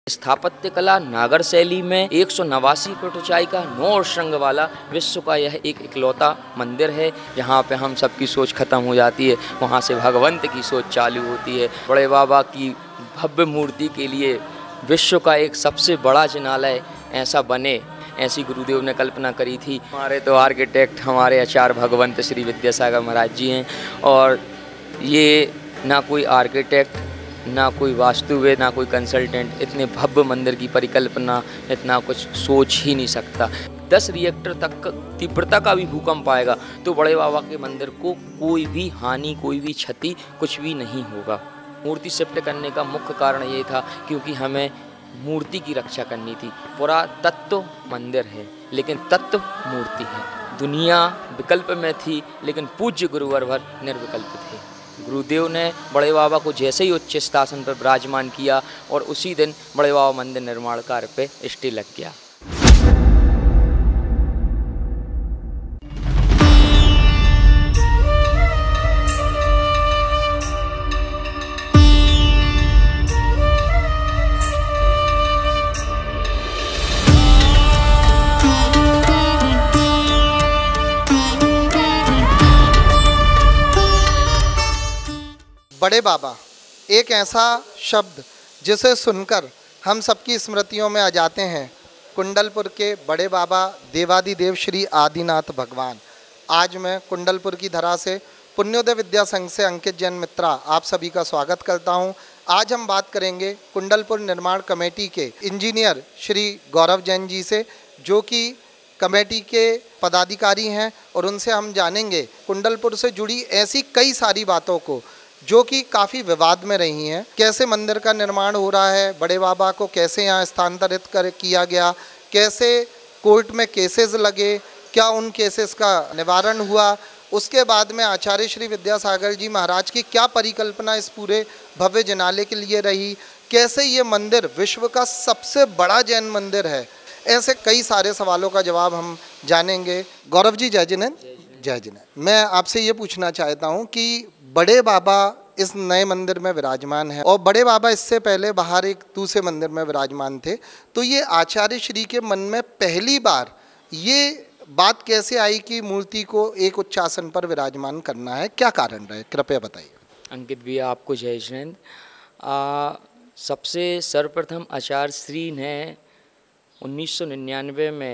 स्थापत्य कला नागर शैली में 189 फुट ऊंचाई का 9 श्रृंग वाला विश्व का यह एक इकलौता मंदिर है। जहाँ पे हम सबकी सोच खत्म हो जाती है, वहाँ से भगवंत की सोच चालू होती है। बड़े बाबा की भव्य मूर्ति के लिए विश्व का एक सबसे बड़ा जिनालय ऐसा बने, ऐसी गुरुदेव ने कल्पना करी थी। हमारे तो आर्किटेक्ट हमारे आचार्य भगवंत श्री विद्यासागर महाराज जी हैं, और ये ना कोई आर्किटेक्ट, ना कोई वास्तुविद, ना कोई कंसल्टेंट इतने भव्य मंदिर की परिकल्पना, इतना कुछ सोच ही नहीं सकता। 10 रिएक्टर तक तीव्रता का भी भूकंप आएगा तो बड़े बाबा के मंदिर को कोई भी हानि, कोई भी क्षति, कुछ भी नहीं होगा। मूर्ति शिफ्ट करने का मुख्य कारण ये था क्योंकि हमें मूर्ति की रक्षा करनी थी। पुरातत्व मंदिर है लेकिन तत्व मूर्ति है। दुनिया विकल्प में थी लेकिन पूज्य गुरुवर भर निर्विकल्प थे। गुरुदेव ने बड़े बाबा को जैसे ही उच्च स्थासन पर विराजमान किया और उसी दिन बड़े बाबा मंदिर निर्माण कार्य पे स्टे लग गया। बड़े बाबा एक ऐसा शब्द जिसे सुनकर हम सबकी स्मृतियों में आ जाते हैं। कुंडलपुर के बड़े बाबा देवादिदेव श्री आदिनाथ भगवान। आज मैं कुंडलपुर की धरा से पुण्योदय विद्या संघ से अंकित जैन मित्रा आप सभी का स्वागत करता हूं। आज हम बात करेंगे कुंडलपुर निर्माण कमेटी के इंजीनियर श्री गौरव जैन जी से, जो कि कमेटी के पदाधिकारी हैं, और उनसे हम जानेंगे कुंडलपुर से जुड़ी ऐसी कई सारी बातों को जो कि काफ़ी विवाद में रही हैं। कैसे मंदिर का निर्माण हो रहा है, बड़े बाबा को कैसे यहाँ स्थानांतरित किया गया, कैसे कोर्ट में केसेस लगे, क्या उन केसेस का निवारण हुआ, उसके बाद में आचार्य श्री विद्यासागर जी महाराज की क्या परिकल्पना इस पूरे भव्य जिनाले के लिए रही, कैसे ये मंदिर विश्व का सबसे बड़ा जैन मंदिर है। ऐसे कई सारे सवालों का जवाब हम जानेंगे। गौरव जी जय जिनेंद्र। जय जिनेंद्र। मैं आपसे ये पूछना चाहता हूँ कि बड़े बाबा इस नए मंदिर में विराजमान है और बड़े बाबा इससे पहले बाहर एक दूसरे मंदिर में विराजमान थे, तो ये आचार्य श्री के मन में पहली बार ये बात कैसे आई कि मूर्ति को एक उच्च आसन पर विराजमान करना है, क्या कारण रहे, कृपया बताइए। अंकित भैया आपको जय जिनेंद्र। सबसे सर्वप्रथम आचार्य श्री ने 1999 में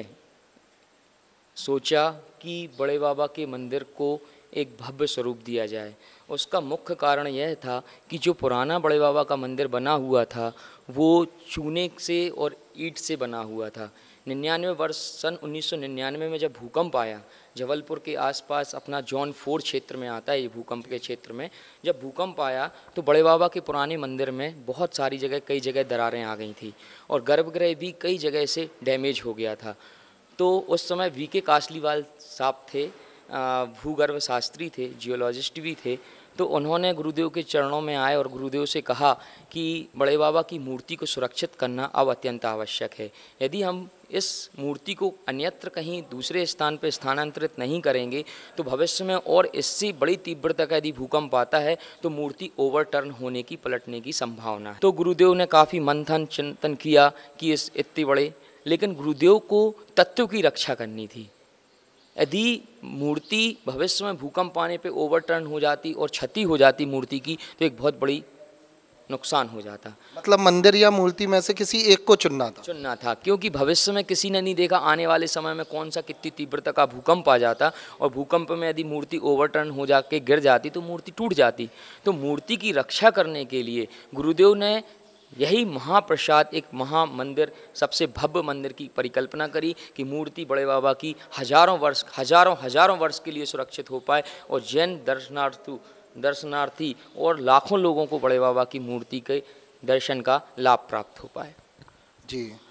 सोचा कि बड़े बाबा के मंदिर को एक भव्य स्वरूप दिया जाए। उसका मुख्य कारण यह था कि जो पुराना बड़े बाबा का मंदिर बना हुआ था वो चूने से और ईंट से बना हुआ था। 99 सन 1999 में जब भूकंप आया, जबलपुर के आसपास अपना जॉन 4 क्षेत्र में आता है ये भूकंप के क्षेत्र में, जब भूकंप आया तो बड़े बाबा के पुराने मंदिर में बहुत सारी जगह, कई जगह दरारें आ गई थी और गर्भगृह भी कई जगह से डैमेज हो गया था। तो उस समय वीके कासलीवाल साहब थे, भूगर्भ शास्त्री थे, जियोलॉजिस्ट भी थे, तो उन्होंने गुरुदेव के चरणों में आए और गुरुदेव से कहा कि बड़े बाबा की मूर्ति को सुरक्षित करना अब अत्यंत आवश्यक है। यदि हम इस मूर्ति को अन्यत्र कहीं दूसरे स्थान पर स्थानांतरित नहीं करेंगे तो भविष्य में और इससे बड़ी तीव्रता का यदि भूकंप आता है तो मूर्ति ओवरटर्न होने की, पलटने की संभावना है। तो गुरुदेव ने काफ़ी मंथन चिंतन किया कि इस इतने बड़े, लेकिन गुरुदेव को तत्व की रक्षा करनी थी। यदि मूर्ति भविष्य में भूकंप आने पे ओवरटर्न हो जाती और क्षति हो जाती मूर्ति की तो एक बहुत बड़ी नुकसान हो जाता। मतलब मंदिर या मूर्ति में से किसी एक को चुनना था, क्योंकि भविष्य में किसी ने नहीं देखा आने वाले समय में कौन सा कितनी तीव्रता का भूकंप आ जाता, और भूकंप में यदि मूर्ति ओवरटर्न हो जाके गिर जाती तो मूर्ति टूट जाती। तो मूर्ति की रक्षा करने के लिए गुरुदेव ने यही महाप्रसाद, एक महामंदिर, सबसे भव्य मंदिर की परिकल्पना करी कि मूर्ति बड़े बाबा की हजारों वर्ष के लिए सुरक्षित हो पाए और जैन दर्शनार्थी और लाखों लोगों को बड़े बाबा की मूर्ति के दर्शन का लाभ प्राप्त हो पाए। जी,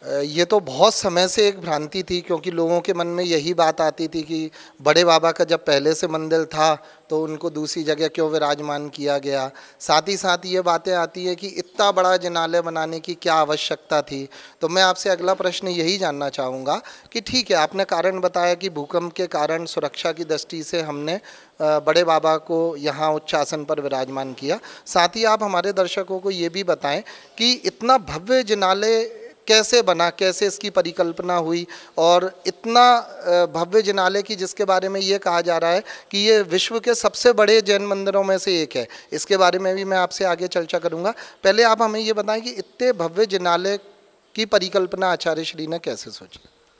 ये तो बहुत समय से एक भ्रांति थी, क्योंकि लोगों के मन में यही बात आती थी कि बड़े बाबा का जब पहले से मंदिर था तो उनको दूसरी जगह क्यों विराजमान किया गया। साथ ही साथ ये बातें आती है कि इतना बड़ा जिनालय बनाने की क्या आवश्यकता थी। तो मैं आपसे अगला प्रश्न यही जानना चाहूँगा कि ठीक है, आपने कारण बताया कि भूकंप के कारण सुरक्षा की दृष्टि से हमने बड़े बाबा को यहाँ उच्च आसन पर विराजमान किया। साथ ही आप हमारे दर्शकों को ये भी बताएं कि इतना भव्य जिनालय कैसे बना, कैसे इसकी परिकल्पना हुई, और इतना भव्य जिनालय की जिसके बारे में ये कहा जा रहा है कि ये विश्व के सबसे बड़े जैन मंदिरों में से एक है। इसके बारे में भी मैं आपसे आगे चर्चा करूँगा। पहले आप हमें ये बताएं कि इतने भव्य जिनालय की परिकल्पना आचार्य श्री ने कैसे सोची।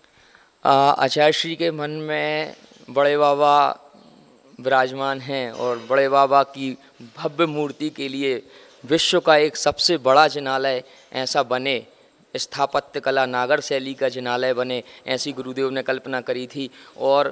आचार्य श्री के मन में बड़े बाबा विराजमान हैं और बड़े बाबा की भव्य मूर्ति के लिए विश्व का एक सबसे बड़ा जिनालय ऐसा बने, स्थापत्य कला नागर शैली का जिनालय बने, ऐसी गुरुदेव ने कल्पना करी थी। और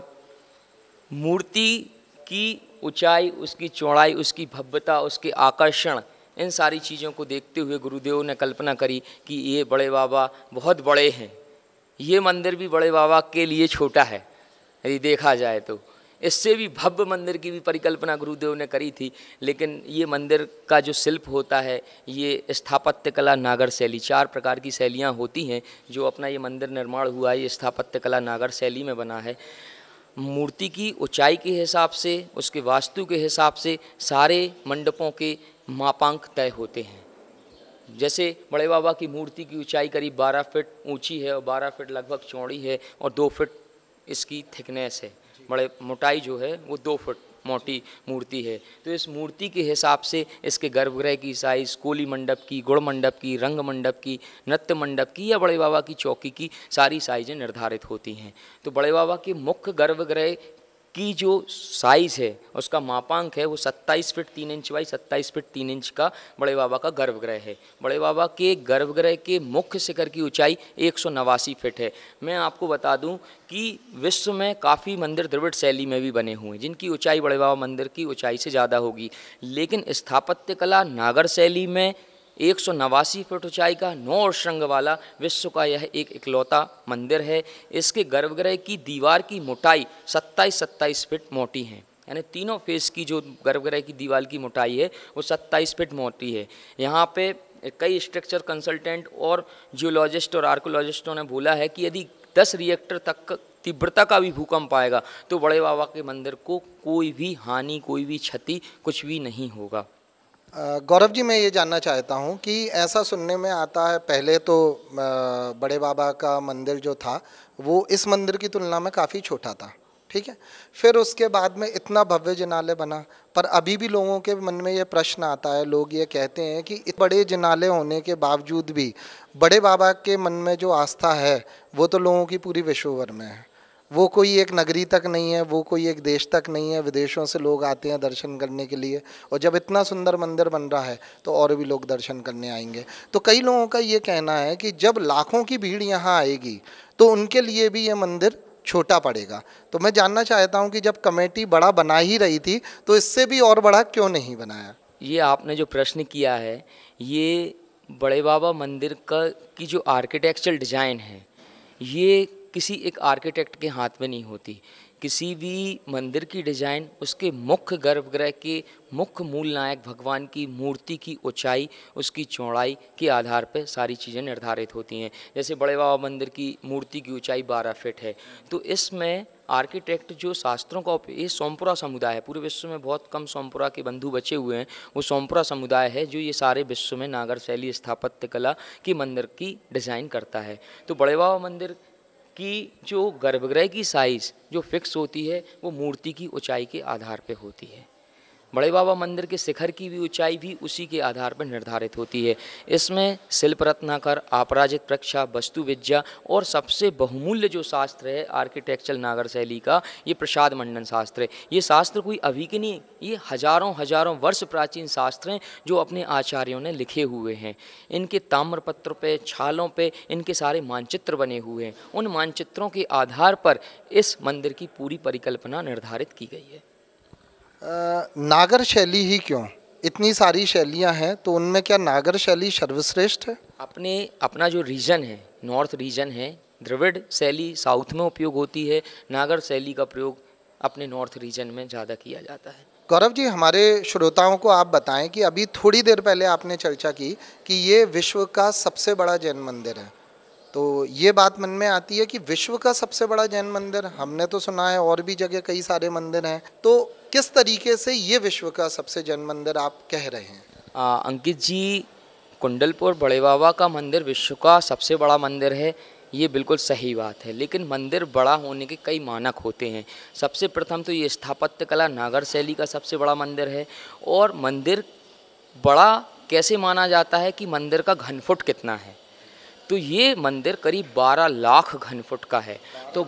मूर्ति की ऊंचाई, उसकी चौड़ाई, उसकी भव्यता, उसके आकर्षण, इन सारी चीज़ों को देखते हुए गुरुदेव ने कल्पना करी कि ये बड़े बाबा बहुत बड़े हैं, ये मंदिर भी बड़े बाबा के लिए छोटा है यदि देखा जाए तो। इससे भी भव्य मंदिर की भी परिकल्पना गुरुदेव ने करी थी। लेकिन ये मंदिर का जो शिल्प होता है, ये स्थापत्य कला नागर शैली, 4 प्रकार की शैलियाँ होती हैं जो अपना ये मंदिर निर्माण हुआ है, ये स्थापत्य कला नागर शैली में बना है। मूर्ति की ऊंचाई के हिसाब से, उसके वास्तु के हिसाब से सारे मंडपों के मापांक तय होते हैं। जैसे बड़े बाबा की मूर्ति की ऊंचाई करीब 12 फीट ऊंची है और 12 फीट लगभग चौड़ी है और 2 फीट इसकी थिकनेस है। बड़े मोटाई जो है वो 2 फुट मोटी मूर्ति है। तो इस मूर्ति के हिसाब से इसके गर्भगृह की साइज़, कोली मंडप की, गुड़ मंडप की, रंग मंडप की, नृत्य मंडप की या बड़े बाबा की चौकी की सारी साइज़ें निर्धारित होती हैं। तो बड़े बाबा के मुख्य गर्भगृह की जो साइज़ है, उसका मापांक है, वो 27 feet 3 inch by 27 feet 3 inch का बड़े बाबा का गर्भगृह है। बड़े बाबा के गर्भगृह के मुख्य शिखर की ऊंचाई 189 फीट है। मैं आपको बता दूं कि विश्व में काफ़ी मंदिर द्रविड़ शैली में भी बने हुए हैं जिनकी ऊंचाई बड़े बाबा मंदिर की ऊंचाई से ज़्यादा होगी, लेकिन स्थापत्य कला नागर शैली में 189 फीट ऊंचाई का 9 श्रृंग वाला विश्व का यह एक इकलौता मंदिर है। इसके गर्भगृह की दीवार की मोटाई 27 फीट मोटी है, यानी तीनों फेस की जो गर्भगृह की दीवार की मोटाई है वो 27 फीट मोटी है। यहाँ पे कई स्ट्रक्चर कंसल्टेंट और जियोलॉजिस्ट और आर्कोलॉजिस्टों ने बोला है कि यदि 10 रिएक्टर तक तीव्रता का भी भूकंप आएगा तो बड़े बाबा के मंदिर को कोई भी हानि, कोई भी क्षति, कुछ भी नहीं होगा। गौरव जी, मैं ये जानना चाहता हूँ कि ऐसा सुनने में आता है, पहले तो बड़े बाबा का मंदिर जो था वो इस मंदिर की तुलना में काफ़ी छोटा था, ठीक है। फिर उसके बाद में इतना भव्य जिनालय बना, पर अभी भी लोगों के मन में ये प्रश्न आता है, लोग ये कहते हैं कि इतने बड़े जिनालय होने के बावजूद भी बड़े बाबा के मन में जो आस्था है वो तो लोगों की पूरी विश्व भर में है। वो कोई एक नगरी तक नहीं है, वो कोई एक देश तक नहीं है, विदेशों से लोग आते हैं दर्शन करने के लिए, और जब इतना सुंदर मंदिर बन रहा है तो और भी लोग दर्शन करने आएंगे। तो कई लोगों का ये कहना है कि जब लाखों की भीड़ यहाँ आएगी तो उनके लिए भी ये मंदिर छोटा पड़ेगा। तो मैं जानना चाहता हूँ कि जब कमेटी बड़ा बना ही रही थी तो इससे भी और बड़ा क्यों नहीं बनाया। ये आपने जो प्रश्न किया है, ये बड़े बाबा मंदिर की जो आर्किटेक्चरल डिज़ाइन है, ये किसी एक आर्किटेक्ट के हाथ में नहीं होती। किसी भी मंदिर की डिज़ाइन उसके मुख्य गर्भगृह के मुख्य मूल नायक भगवान की मूर्ति की ऊंचाई, उसकी चौड़ाई के आधार पर सारी चीज़ें निर्धारित होती हैं। जैसे बड़े बाबा मंदिर की मूर्ति की ऊंचाई 12 फीट है, तो इसमें आर्किटेक्ट जो शास्त्रों का ये सोमपुरा समुदाय है, पूरे विश्व में बहुत कम सोमपुरा के बंधु बचे हुए हैं, वो सोमपुरा समुदाय है जो ये सारे विश्व में नागर शैली स्थापत्य कला की मंदिर की डिज़ाइन करता है। तो बड़े बाबा मंदिर की जो गर्भगृह की साइज़ जो फिक्स होती है वो मूर्ति की ऊंचाई के आधार पे होती है। बड़े बाबा मंदिर के शिखर की भी ऊंचाई भी उसी के आधार पर निर्धारित होती है। इसमें शिल्प रत्नाकर, अपराजित प्रक्षा, वस्तु विद्या और सबसे बहुमूल्य जो शास्त्र है आर्किटेक्चरल नागर शैली का, ये प्रसाद मंडन शास्त्र है। ये शास्त्र कोई अभी के नहीं, ये हजारों वर्ष प्राचीन शास्त्र हैं जो अपने आचार्यों ने लिखे हुए हैं। इनके ताम्रपत्र पे, छालों पे इनके सारे मानचित्र बने हुए हैं। उन मानचित्रों के आधार पर इस मंदिर की पूरी परिकल्पना निर्धारित की गई है। नागर शैली ही क्यों? इतनी सारी शैलियां हैं तो उनमें क्या नागर शैली सर्वश्रेष्ठ है? अपना जो रीजन है, नॉर्थ रीजन है, द्रविड़ शैली साउथ में उपयोग होती है, नागर शैली का प्रयोग अपने नॉर्थ रीजन में ज़्यादा किया जाता है। गौरव जी, हमारे श्रोताओं को आप बताएं कि अभी थोड़ी देर पहले आपने चर्चा की कि ये विश्व का सबसे बड़ा जैन मंदिर है, तो ये बात मन में आती है कि विश्व का सबसे बड़ा जैन मंदिर, हमने तो सुना है और भी जगह कई सारे मंदिर हैं, तो किस तरीके से ये विश्व का सबसे जैन मंदिर आप कह रहे हैं? अंकित जी, कुंडलपुर बड़े बाबा का मंदिर विश्व का सबसे बड़ा मंदिर है, ये बिल्कुल सही बात है। लेकिन मंदिर बड़ा होने के कई मानक होते हैं। सबसे प्रथम तो ये स्थापत्य कला नागर शैली का सबसे बड़ा मंदिर है। और मंदिर बड़ा कैसे माना जाता है कि मंदिर का घनफुट कितना है, तो ये मंदिर करीब 12 लाख घनफुट का है। तो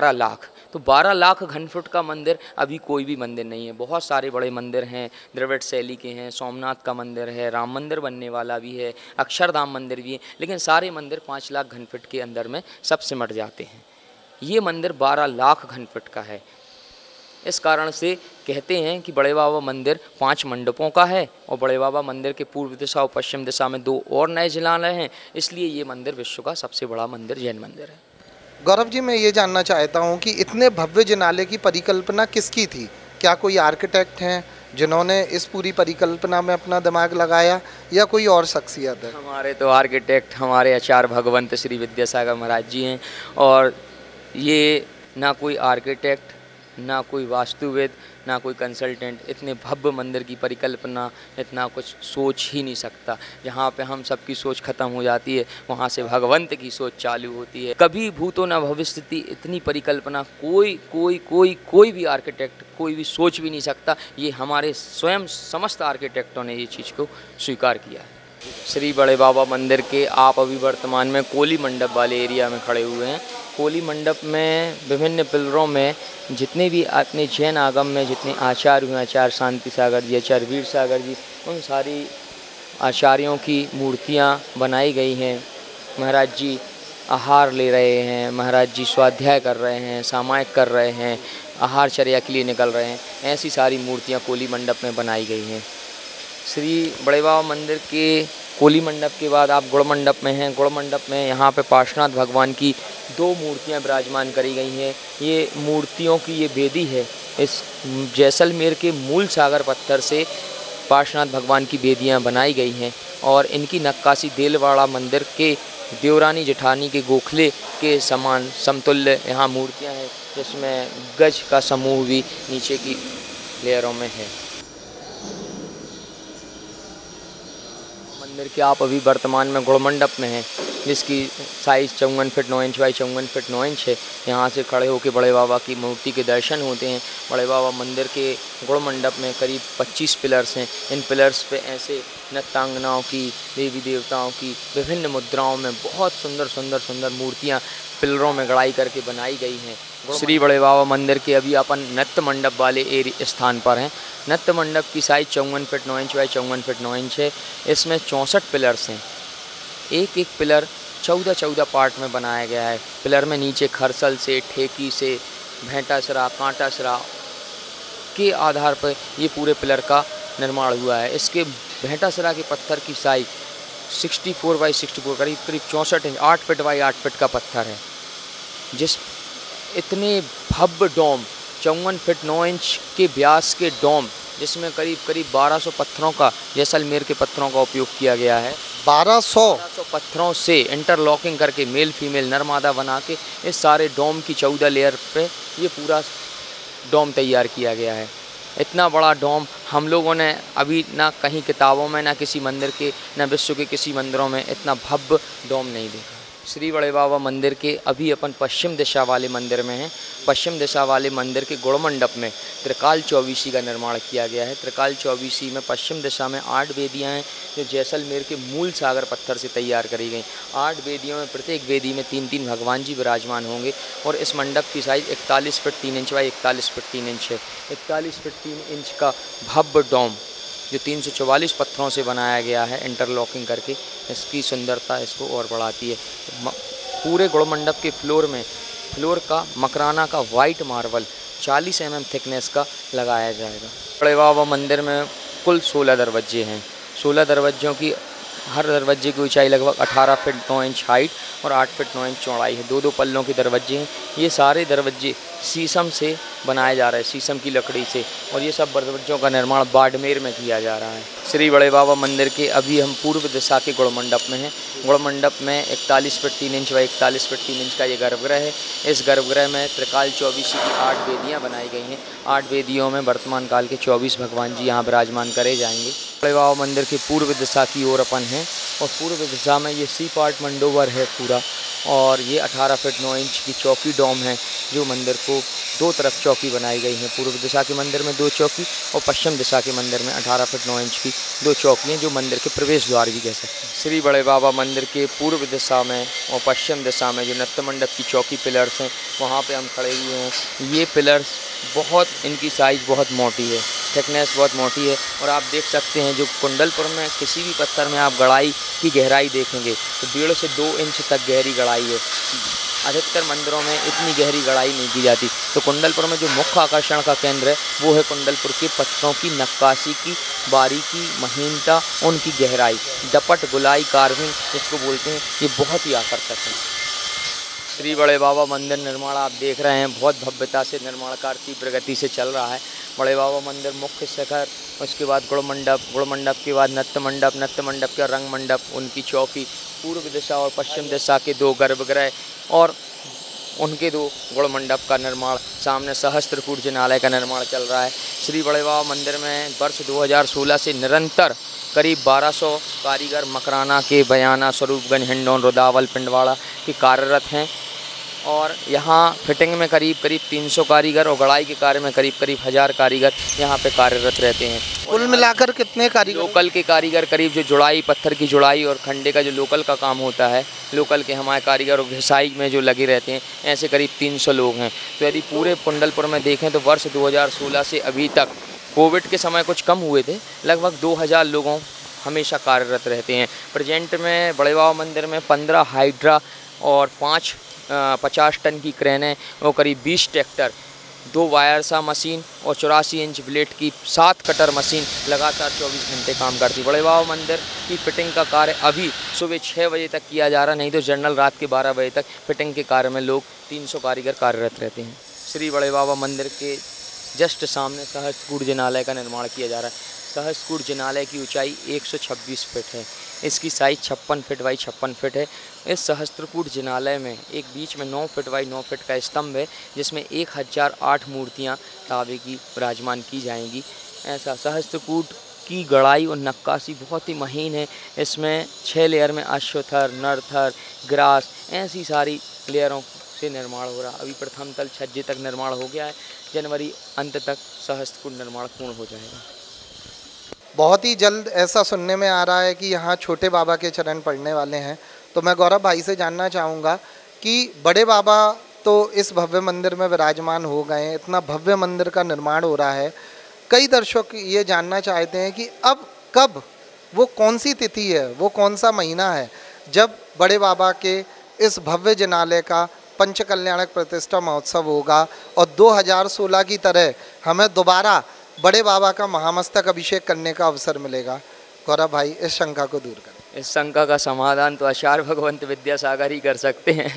12 लाख घनफुट का मंदिर अभी कोई भी मंदिर नहीं है। बहुत सारे बड़े मंदिर हैं, द्रविड़ शैली के हैं, सोमनाथ का मंदिर है, राम मंदिर बनने वाला भी है, अक्षरधाम मंदिर भी है, लेकिन सारे मंदिर 5 लाख घनफुट के अंदर में सब सिमट जाते हैं। ये मंदिर 12 लाख घनफुट का है। इस कारण से कहते हैं कि बड़े बाबा मंदिर 5 मंडपों का है और बड़े बाबा मंदिर के पूर्व दिशा और पश्चिम दिशा में 2 और नए जिलालय हैं, इसलिए ये मंदिर विश्व का सबसे बड़ा मंदिर जैन मंदिर है। गौरव जी, मैं ये जानना चाहता हूँ कि इतने भव्य जिनालय की परिकल्पना किसकी थी? क्या कोई आर्किटेक्ट हैं जिन्होंने इस पूरी परिकल्पना में अपना दिमाग लगाया या कोई और शख्सियत है? हमारे तो आर्किटेक्ट हमारे आचार्य भगवंत श्री विद्यासागर महाराज जी हैं, और ये ना कोई आर्किटेक्ट, ना कोई वास्तुविद, ना कोई कंसल्टेंट इतने भव्य मंदिर की परिकल्पना इतना कुछ सोच ही नहीं सकता। जहाँ पे हम सबकी सोच खत्म हो जाती है, वहाँ से भगवंत की सोच चालू होती है। कभी भूतो न भविष्यति, इतनी परिकल्पना कोई भी आर्किटेक्ट, कोई भी सोच भी नहीं सकता। ये हमारे स्वयं समस्त आर्किटेक्टों ने ये चीज़ को स्वीकार किया है। श्री बड़े बाबा मंदिर के आप अभी वर्तमान में कोली मंडप वाले एरिया में खड़े हुए हैं। कोली मंडप में विभिन्न पिलरों में जितने भी अपने जैन आगम में जितने आचार्य हुए, आचार्य शांति सागर जी, आचार्य वीर सागर जी, उन सारी आचार्यों की मूर्तियां बनाई गई हैं। महाराज जी आहार ले रहे हैं, महाराज जी स्वाध्याय कर रहे हैं, सामायिक कर रहे हैं, आहार चर्या के लिए निकल रहे हैं, ऐसी सारी मूर्तियां कोली मंडप में बनाई गई हैं। श्री बड़े बाबा मंदिर के कोली मंडप के बाद आप गुड़ मंडप में हैं। गुड़ मंडप में यहाँ पे पार्श्वनाथ भगवान की 2 मूर्तियाँ विराजमान करी गई हैं। ये मूर्तियों की ये वेदी है, इस जैसलमेर के मूल सागर पत्थर से पार्श्वनाथ भगवान की वेदियाँ बनाई गई हैं और इनकी नक्काशी देलवाड़ा मंदिर के देवरानी जेठानी के गोखले के समान समतुल्य यहाँ मूर्तियाँ हैं, जिसमें गज का समूह भी नीचे की लेयरों में है। मंदिर के आप अभी वर्तमान में गुड़ मंडप में हैं, जिसकी size 54 feet 9 inch by 54 feet 9 inch है। यहाँ से खड़े होकर बड़े बाबा की मूर्ति के दर्शन होते हैं। बड़े बाबा मंदिर के गुड़ मंडप में करीब 25 पिलर्स हैं। इन पिलर्स पे ऐसे नृत्यांगनाओं की, देवी देवताओं की विभिन्न मुद्राओं में बहुत सुंदर मूर्तियाँ पिलरों में गढ़ाई करके बनाई गई हैं। श्री बड़े बाबा मंदिर के अभी अपन नृत्य मंडप वाले स्थान पर हैं। नृत्य मंडप की size 54 feet 9 inch by 54 feet 9 inch है। इसमें 64 पिलर्स हैं। एक पिलर 14 पार्ट में बनाया गया है। पिलर में नीचे खरसल से, ठेकी से, भेंटासरा, कांटासरा के आधार पर ये पूरे पिलर का निर्माण हुआ है। इसके भेंटासरा के पत्थर की साइज़ 64 बाई 64 करीब 64 इंच, 8 फीट बाई 8 फीट का पत्थर है। जिस इतने भव्य डोम 54 फीट 9 इंच के व्यास के डोम, जिसमें करीब 1200 पत्थरों का, जैसलमेर के पत्थरों का उपयोग किया गया है। 1200 पत्थरों से इंटरलॉकिंग करके मेल फीमेल नरमादा बना के इस सारे डोम की 14 लेयर पे ये पूरा डोम तैयार किया गया है। इतना बड़ा डोम हम लोगों ने अभी ना कहीं किताबों में, ना किसी मंदिर के, ना विश्व के किसी मंदिरों में इतना भव्य डोम नहीं देखा। श्री बड़े बाबा मंदिर के अभी अपन पश्चिम दिशा वाले मंदिर में हैं। पश्चिम दिशा वाले मंदिर के गुड़ मंडप में त्रिकाल चौबीसी का निर्माण किया गया है। त्रिकाल चौबीसी में पश्चिम दिशा में 8 वेदियां हैं, जो जैसलमेर के मूल सागर पत्थर से तैयार करी गई। 8 वेदियों में प्रत्येक वेदी में 3-3 भगवान जी विराजमान होंगे और इस मंडप की size 41 feet 3 inch by 41 feet 3 inch है। 41 फीट 3 इंच का भव्य डोम जो 344 पत्थरों से बनाया गया है इंटरलॉकिंग करके, इसकी सुंदरता इसको और बढ़ाती है। पूरे गुड़ मंडप के फ्लोर का मकराना का वाइट मार्बल 40 mm थिकनेस का लगाया जाएगा। बड़े बाबा मंदिर में कुल 16 दरवाजे हैं। 16 दरवाज़ों की हर दरवाजे की ऊंचाई लगभग 18 फीट 9 इंच हाइट और 8 फीट 9 इंच चौड़ाई है। 2-2 पल्लों के दरवाजे हैं। ये सारे दरवाजे शीशम से बनाए जा रहे हैं, शीशम की लकड़ी से, और ये सब दरवाजों का निर्माण बाड़मेर में किया जा रहा है। श्री बड़े बाबा मंदिर के अभी हम पूर्व दिशा के गुड़ मंडप में हैं। गुड़ मंडप में 41 फीट 3 इंच व 41 फीट 3 इंच का ये गर्भगृह है। इस गर्भगृह में त्रिकाल 24 की 8 वेदियाँ बनाई गई हैं। 8 वेदियों में वर्तमान काल के 24 भगवान जी यहाँ विराजमान करे जाएंगे। बड़े बाबा मंदिर की पूर्व दिशा की ओर अपन हैं, और पूर्व दिशा में ये सी पार्ट मंडोवर है पूरा, और ये 18 फीट 9 इंच की चौकी डोम है, जो मंदिर को 2 तरफ चौकी बनाई गई है। पूर्व दिशा के मंदिर में 2 चौकी और पश्चिम दिशा के मंदिर में 18 फीट 9 इंच की 2 चौकियाँ, जो मंदिर के प्रवेश द्वार भी कह सकते हैं। श्री बड़े बाबा मंदिर के पूर्व दिशा में और पश्चिम दिशा में जो नत्थ मंडप की चौकी पिलर्स हैं, वहाँ पे हम खड़े हुए हैं। ये पिलर्स बहुत, इनकी साइज़ बहुत मोटी है, थिकनेस बहुत मोटी है, और आप देख सकते हैं जो कुंडलपुर में किसी भी पत्थर में आप गहराई की गहराई देखेंगे तो 1.5 से 2 इंच तक गहरी गहराई है। अधिकतर मंदिरों में इतनी गहरी गहराई नहीं की जाती। तो कुंडलपुर में जो मुख्य आकर्षण का केंद्र है वो है कुंडलपुर के पत्थरों की नक्काशी की बारीकी, महीनता, उनकी गहराई, दपट, गुलाई, कार्विंग जिसको बोलते हैं, ये बहुत ही आकर्षक है। श्री बड़े बाबा मंदिर निर्माण आप देख रहे हैं, बहुत भव्यता से निर्माण कार्य तीव्र गति से चल रहा है। बड़े बाबा मंदिर मुख्य शिखर, उसके बाद गुड़ मंडप के बाद नत्थ मंडप का रंग मंडप, उनकी चौकी, पूर्व दिशा और पश्चिम दिशा के 2 गर्भगृह और उनके 2 गुड़ मंडप का निर्माण, सामने सहस्त्रकूट जिनालय का निर्माण चल रहा है। श्री बड़े बाबा मंदिर में वर्ष 2016 से निरंतर करीब 1200 कारीगर मकराना के, बयाना, स्वरूपगंज, हिंडौन, रुदावल, पिंडवाड़ा के कार्यरत हैं, और यहाँ फिटिंग में करीब 300 कारीगर और गड़ाई के कार्य में करीब 1000 कारीगर यहाँ पे कार्यरत रहते हैं। कुल मिलाकर कितने कारीगर? लोकल के कारीगर करीब, जो जुड़ाई, पत्थर की जुड़ाई और खंडे का जो लोकल का काम होता है, लोकल के हमारे कारीगर और घिसाई में जो लगे रहते हैं, ऐसे करीब 300 लोग हैं। तो यदि पूरे कुंडलपुर में देखें तो वर्ष 2016 से अभी तक, कोविड के समय कुछ कम हुए थे, लगभग 2000 लोगों हमेशा कार्यरत रहते हैं। प्रेजेंट में बड़े बाबा मंदिर में 15 हाइड्रा और 50 टन की क्रेनें और करीब 20 ट्रैक्टर, 2 वायरसा मशीन और 84 इंच ब्लेड की 7 कटर मशीन लगातार 24 घंटे काम करती। बड़े बाबा मंदिर की फिटिंग का कार्य अभी सुबह 6 बजे तक किया जा रहा, नहीं तो जनरल रात के 12 बजे तक फिटिंग के कार्य में लोग 300 कारीगर कार्यरत रहते हैं। श्री बड़े बाबा मंदिर के जस्ट सामने सहस्त्रकूट जिनालय का निर्माण किया जा रहा है। सहस्त्रकूट जिनालय की ऊंचाई 126 फीट है, इसकी साइज़ 56 फीट बाई 56 फीट है। इस सहस्त्रकूट जिनालय में एक बीच में 9 फीट बाई 9 फीट का स्तंभ है, जिसमें 1008 मूर्तियाँ ताबे की विराजमान की जाएंगी। ऐसा सहस्त्रकूट की गड़ाई और नक्काशी बहुत ही महीन है। इसमें 6 लेयर में अश्वथर, नरथर, ग्रास, ऐसी सारी लेयरों से निर्माण हो रहा। अभी प्रथम तल छज्जे तक निर्माण हो गया है, जनवरी अंत तक सहस्त्रकूट निर्माण पूर्ण हो जाएगा। बहुत ही जल्द ऐसा सुनने में आ रहा है कि यहाँ छोटे बाबा के चरण पड़ने वाले हैं। तो मैं गौरव भाई से जानना चाहूँगा कि बड़े बाबा तो इस भव्य मंदिर में विराजमान हो गए हैं, इतना भव्य मंदिर का निर्माण हो रहा है, कई दर्शक ये जानना चाहते हैं कि अब कब, वो कौन सी तिथि है, वो कौन सा महीना है जब बड़े बाबा के इस भव्य जिनालय का पंचकल्याणक प्रतिष्ठा महोत्सव होगा और 2016 की तरह हमें दोबारा बड़े बाबा का महामस्तक अभिषेक करने का अवसर मिलेगा। गौरव भाई, इस शंका को दूर करें। इस शंका का समाधान तो आचार्य भगवंत विद्यासागर ही कर सकते हैं।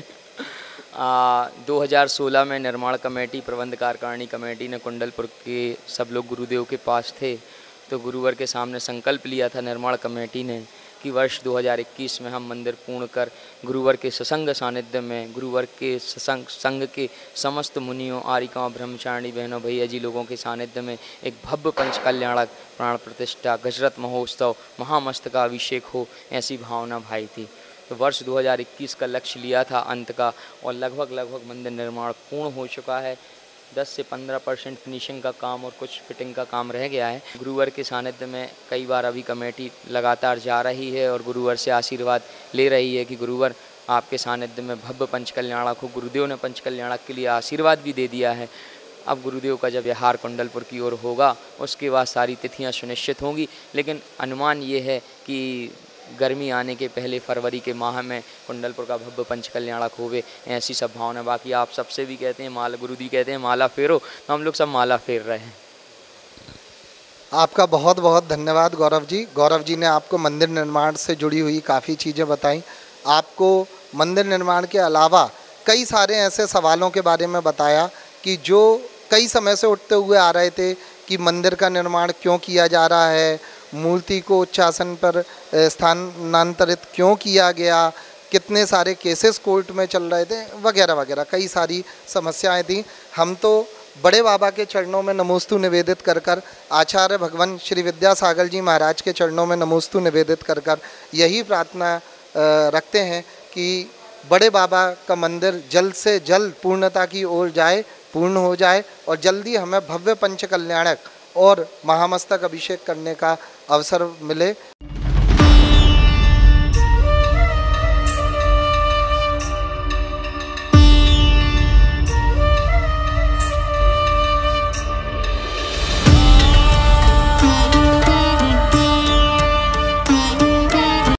2016 में निर्माण कमेटी, प्रबंध कार्यकारिणी कमेटी ने कुंडलपुर के सब लोग गुरुदेव के पास थे, तो गुरुवर के सामने संकल्प लिया था निर्माण कमेटी ने कि वर्ष 2021 में हम मंदिर पूर्ण कर गुरुवर के सत्संग सानिध्य में, गुरुवर के संघ के समस्त मुनियों, आरिकाओं, ब्रह्मचारिणी बहनों, भैया जी लोगों के सानिध्य में एक भव्य पंचकल्याणक प्राण प्रतिष्ठा, गजरत महोत्सव, महामस्तका अभिषेक हो, ऐसी भावना भाई थी। तो वर्ष 2021 का लक्ष्य लिया था अंत का, और लगभग मंदिर निर्माण पूर्ण हो चुका है। 10 से 15% फिनिशिंग का काम और कुछ फिटिंग का काम रह गया है। गुरुवर के सानिध्य में कई बार अभी कमेटी लगातार जा रही है और गुरुवर से आशीर्वाद ले रही है कि गुरुवर आपके सानिध्य में भव्य पंचकल्याणक हो। गुरुदेव ने पंचकल्याणक के लिए आशीर्वाद भी दे दिया है। अब गुरुदेव का जब विहार कुंडलपुर की ओर होगा, उसके बाद सारी तिथियां सुनिश्चित होंगी, लेकिन अनुमान ये है कि गर्मी आने के पहले फरवरी के माह में कुंडलपुर का भव्य पंचकल्याणक होवे, ऐसी सब भावना। बाकी आप सबसे भी कहते हैं माला, गुरु जी कहते हैं माला फेरो, तो हम लोग सब माला फेर रहे हैं। आपका बहुत बहुत धन्यवाद गौरव जी। गौरव जी ने आपको मंदिर निर्माण से जुड़ी हुई काफ़ी चीज़ें बताई। आपको मंदिर निर्माण के अलावा कई सारे ऐसे सवालों के बारे में बताया कि जो कई समय से उठते हुए आ रहे थे कि मंदिर का निर्माण क्यों किया जा रहा है, मूर्ति को उच्चासन पर स्थानांतरित क्यों किया गया, कितने सारे केसेस कोर्ट में चल रहे थे, वगैरह वगैरह कई सारी समस्याएं थी। हम तो बड़े बाबा के चरणों में नमोस्तु निवेदित कर कर, आचार्य भगवान श्री विद्यासागर जी महाराज के चरणों में नमोस्तु निवेदित कर कर यही प्रार्थना रखते हैं कि बड़े बाबा का मंदिर जल्द से जल्द पूर्णता की ओर जाए, पूर्ण हो जाए और जल्दी हमें भव्य पंच कल्याणक और महामस्तक अभिषेक करने का अवसर मिले।